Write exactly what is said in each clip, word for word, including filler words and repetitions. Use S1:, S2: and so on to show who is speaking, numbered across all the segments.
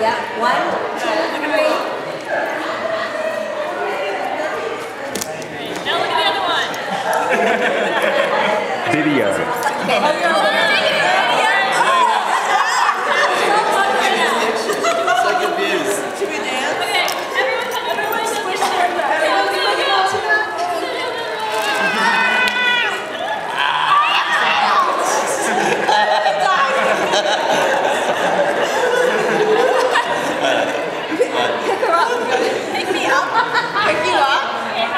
S1: Yeah, one, two, three.
S2: Now look at the other one.
S3: Video.
S1: Okay, hold your hold your take it.
S4: So confused.
S2: Should we dance? Okay, everyone come everyone squish their
S1: Pick her up.
S2: Pick me up.
S1: Pick you up.
S2: Yeah.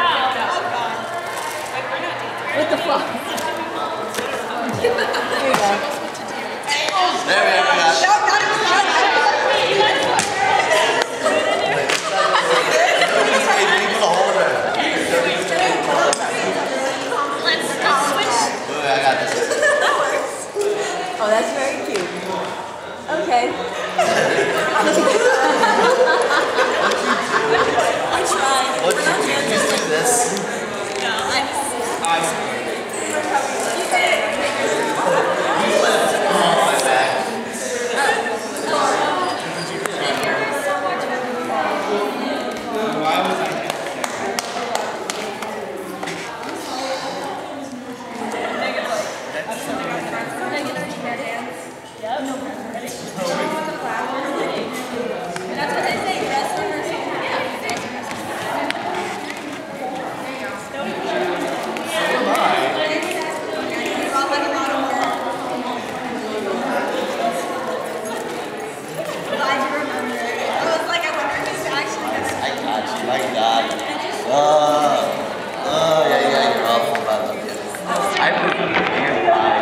S1: With the floor. Here you go.
S4: There we go.
S2: Let's switch.
S4: I got this.
S2: That works.
S1: Oh, that's very cute. Okay.
S2: I tried.
S4: What did you do? Just do this.
S2: No, I'm.
S4: My God. Oh, oh, yeah, yeah, you're awful. I love you. I prefer the beer pie.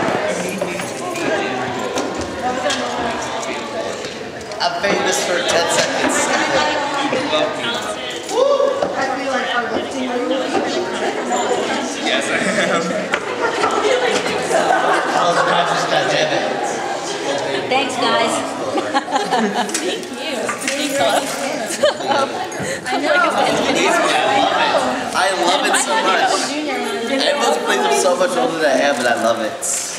S4: I'm famous for ten seconds.
S3: Yes, I am.
S1: Thanks, guys.
S2: Thank you.
S1: I know.
S4: I love it so much. Everyone plays them so much older than I am, and I love it.